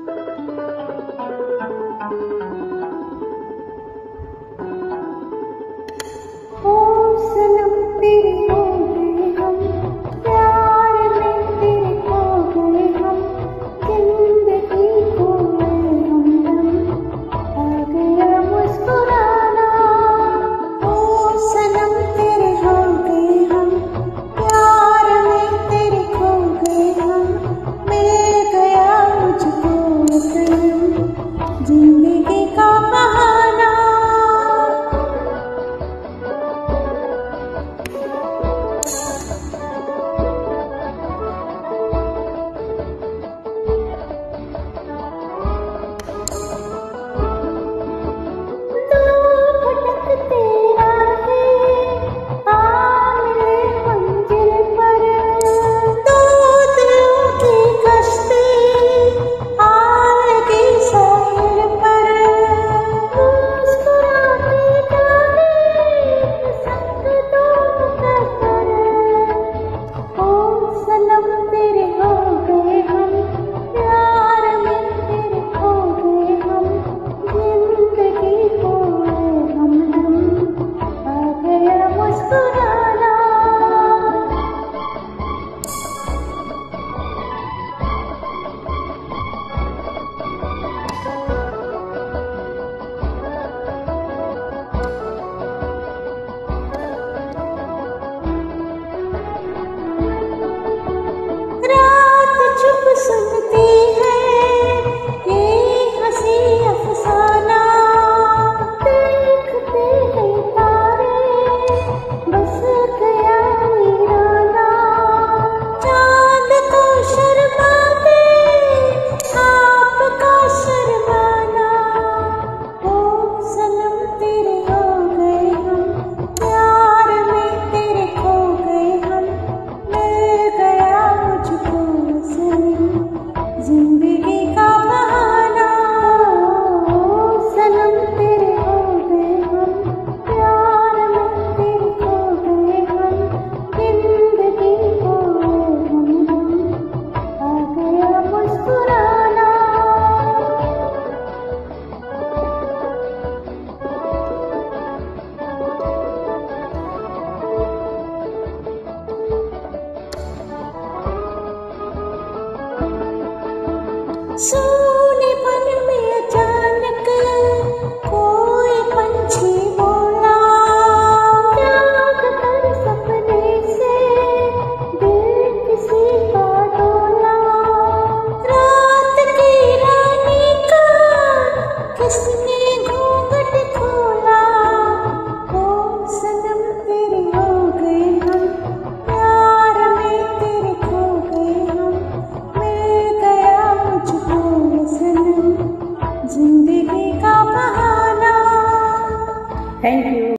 सोनेपन में अचानक कोई पंछी बोला, जाग कर सपने से दिल किसी का डोला। रात की रानी का किसने घूंघट खोला, ओ सनम तेरे हो गए हम, प्यार में तेरे खो गए हम, मिल गया मुझको सनम जिंदगी का बहाना। Thank you.